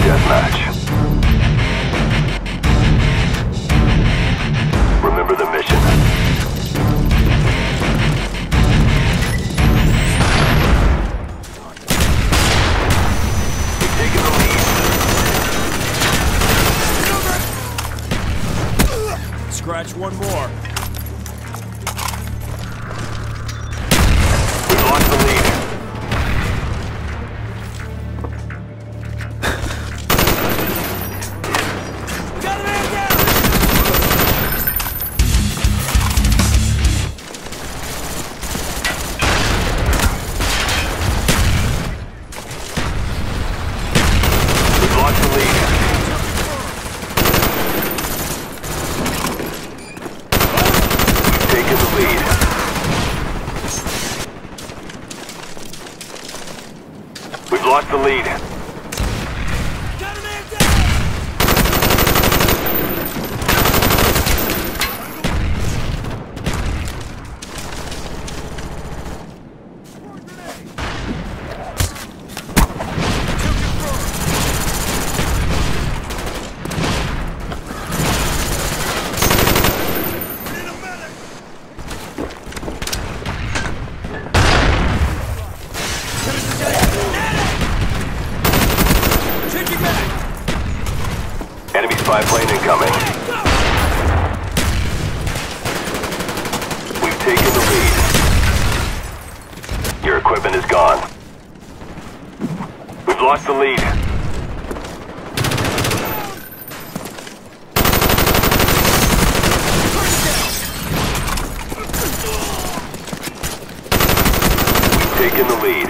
deathmatch. Remember the mission. We've taken the lead. Scratch one more. We've lost the lead. We've lost the lead. Enemy spy plane incoming. We've taken the lead. Your equipment is gone. We've lost the lead. We've taken the lead.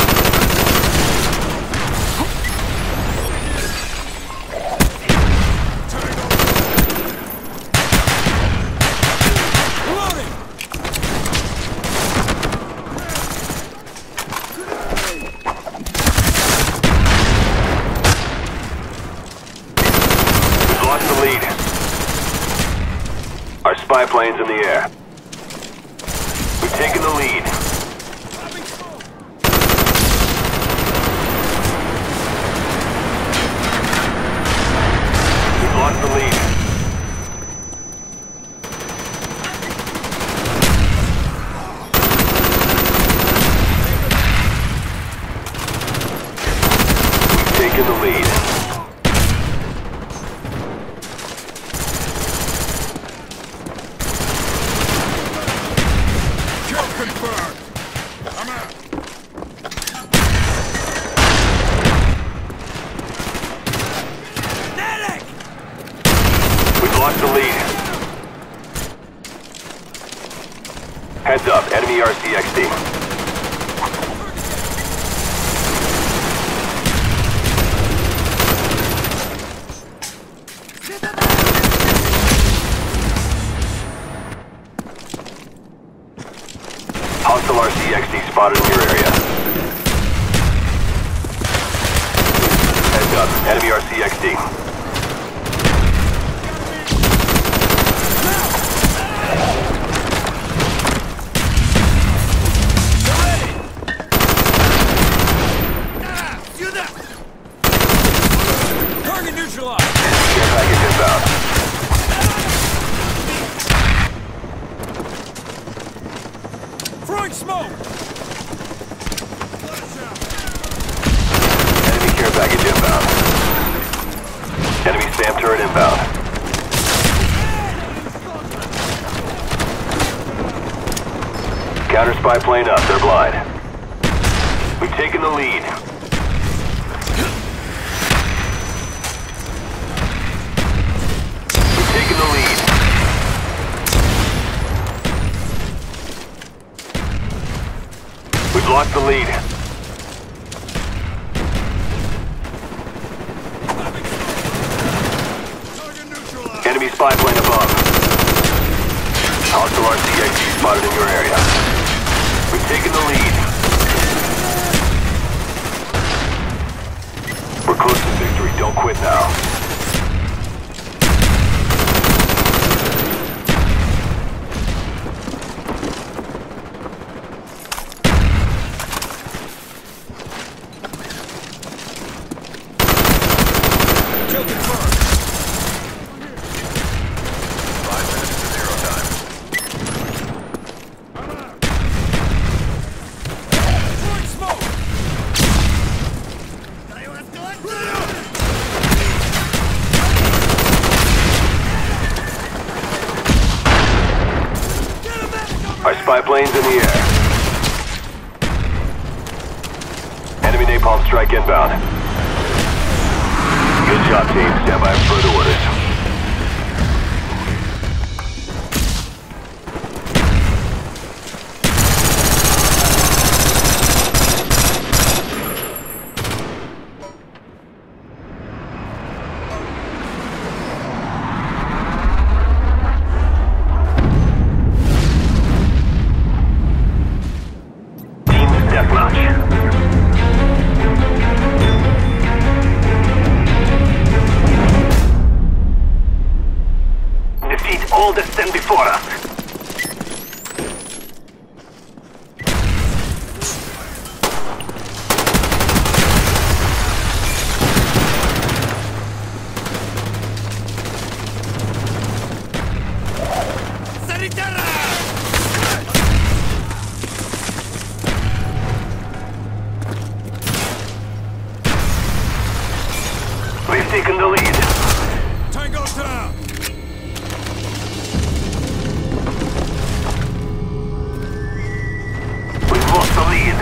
Our spy plane's in the air. We've taken the lead. We've lost the lead. We've taken the lead. Lost the lead. Heads up, enemy RCXD. Hostile RCXD spotted in your area. Heads up, enemy RCXD. Target neutralized. Care package inbound. Throwing smoke. Enemy care package inbound. Enemy SAM turret inbound. Counter spy plane up, they're blind. We've taken the lead. We've taken the lead. We've lost the lead. Enemy spy plane above. Hostile RCXD spotted in your area. We've taken the lead. We're close to victory. Don't quit now. Spy planes in the air. Enemy napalm strike inbound. Good job, team. Stand by for further orders. All that stand before us. We've taken the lead. Tango down! Lost the lead.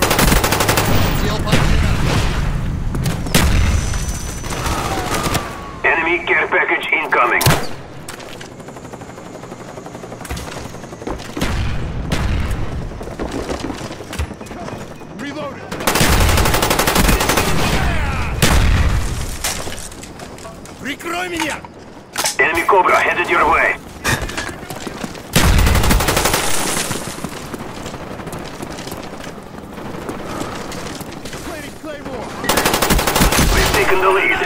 Enemy care package incoming. Reloaded! Прикрой меня! Enemy Cobra headed your way. We've taken the lead.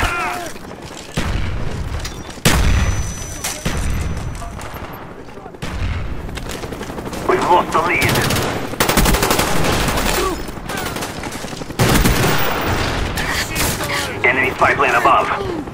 We've lost the lead. Enemy spy plane above.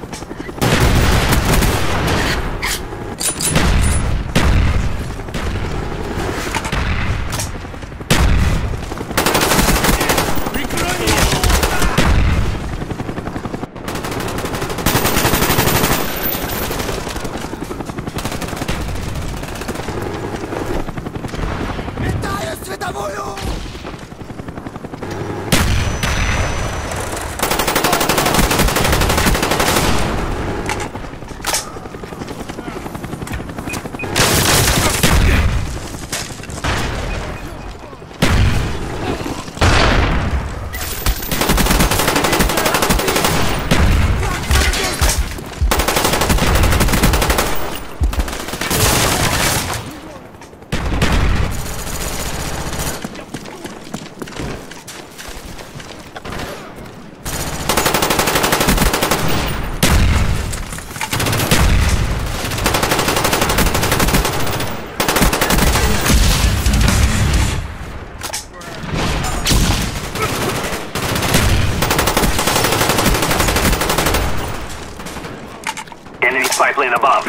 Enemy spy plane above.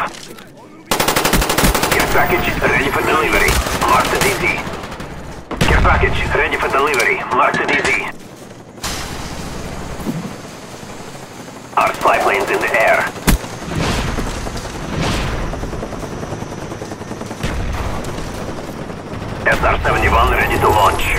Care package ready for delivery. Marked at DZ. Care package ready for delivery. Marked at DZ. Our spy plane's in the air. SR-71 ready to launch.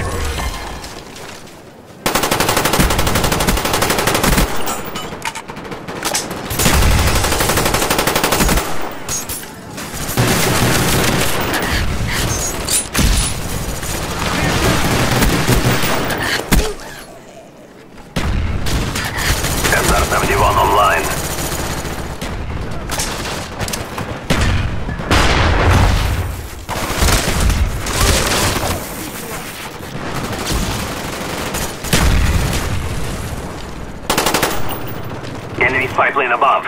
SR-71 online. Enemy spy plane above.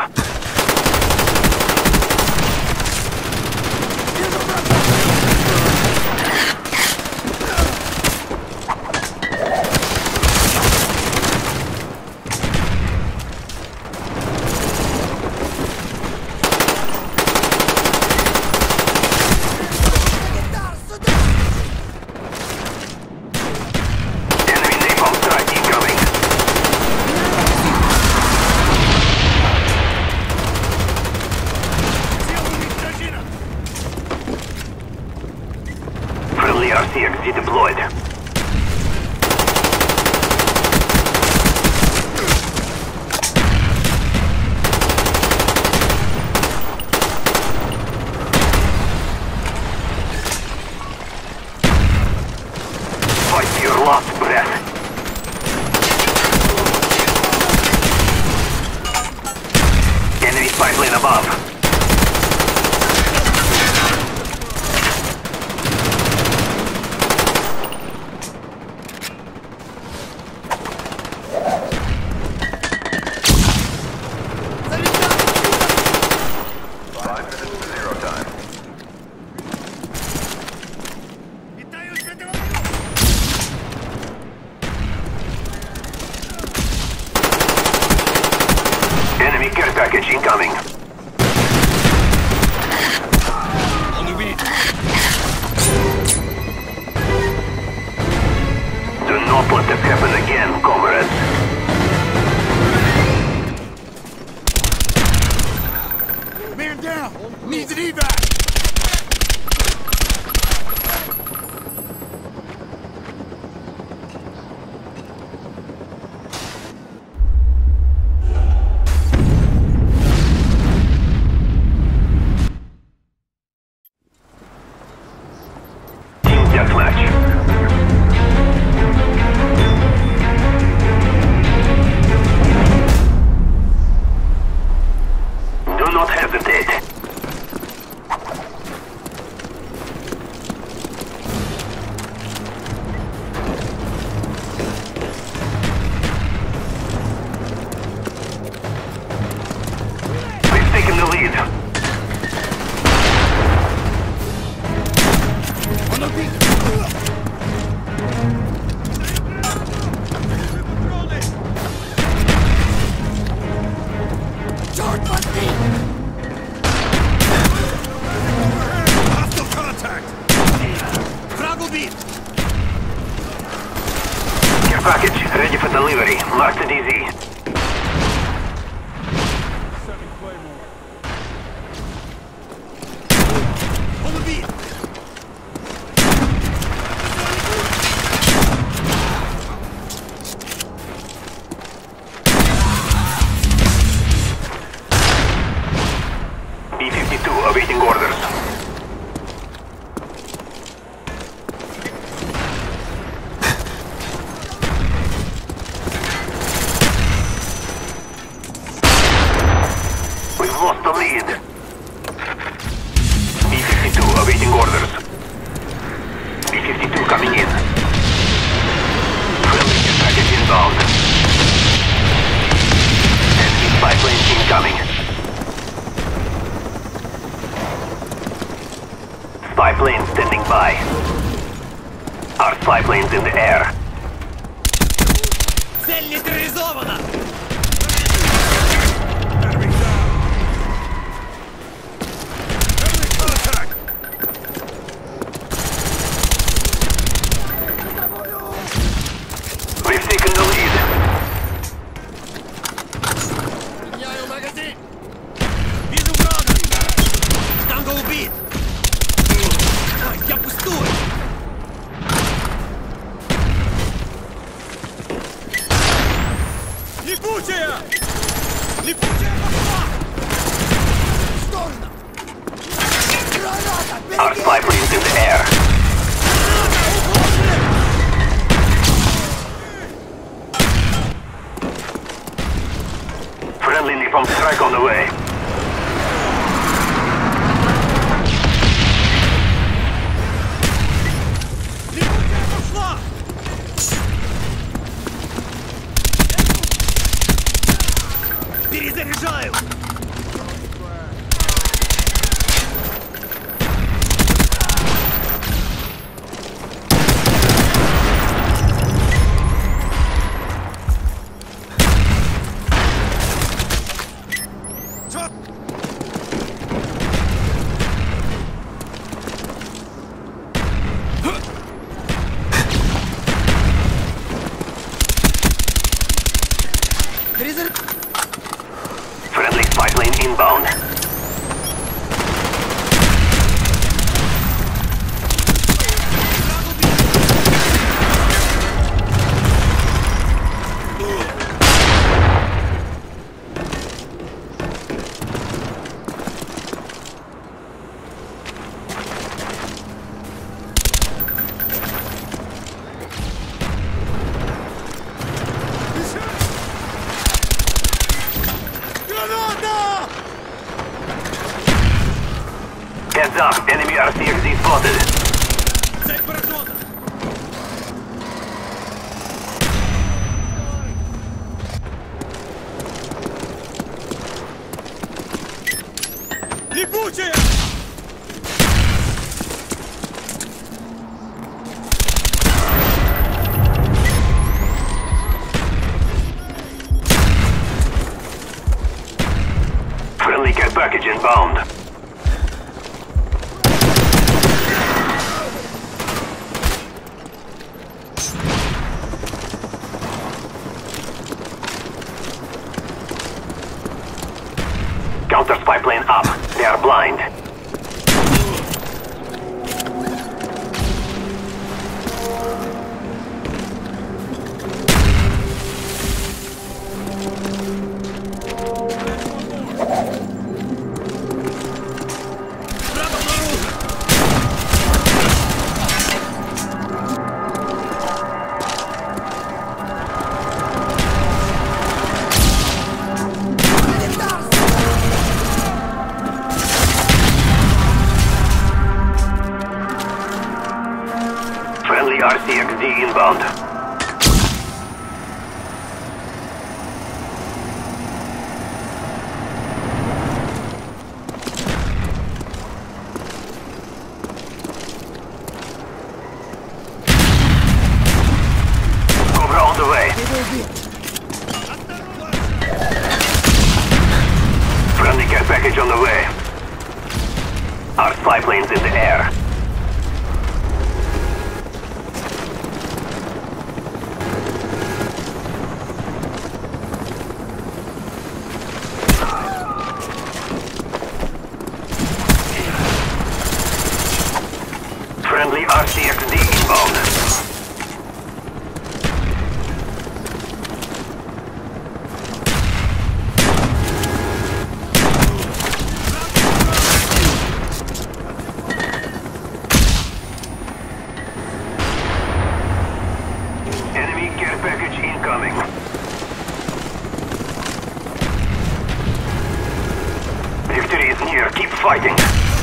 RCXD deployed. Fight to your last breath. Enemy spy plane above. Enemy care package incoming. On the beat. Do not let that happen again, comrades. Man down! Needs an evac! Team deathmatch. Do not hesitate. We've taken the lead. On the beat! Charge my feet! Hostile contact! Fraggle beat! Care package ready for delivery. Mark the DZ. On the beat! B-52 awaiting orders. We've lost the lead. B-52 awaiting orders. B-52 coming in. Friendly package inbound. Enemy spy plane incoming. Spy plane standing by. Our spy plane's in the air. Цель нейтрализована! Enemy contact! We've taken the lead. Меняю магазин! Вижу врага! Танго убит! Ой, я пустой! Липучая! Липучая пошла! В сторону! Граната! Our spy plane's in the air. Friendly napalm strike on the way. Липучая пошла! Перезаряжаю! Friendly spy plane inbound. Heads up, enemy RCXD spotted. Липучая! Friendly care package inbound. Counter spy plane up. They are blind. Friendly RCXD inbound. Cobra on the way. Friendly care package on the way. Our spy planes in the air. Friendly RCXD inbound. Enemy care package incoming. Victory is near. Keep fighting.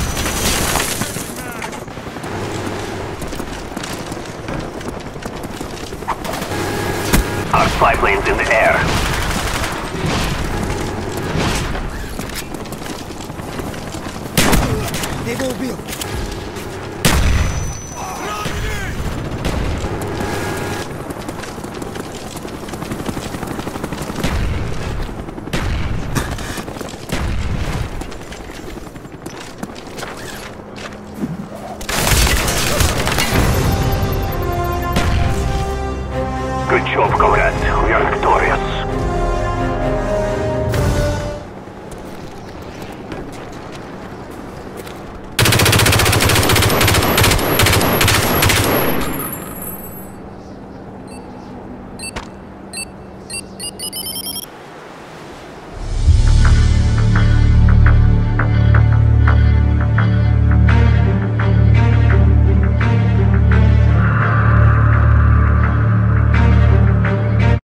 Our spy planes in the air. They will build.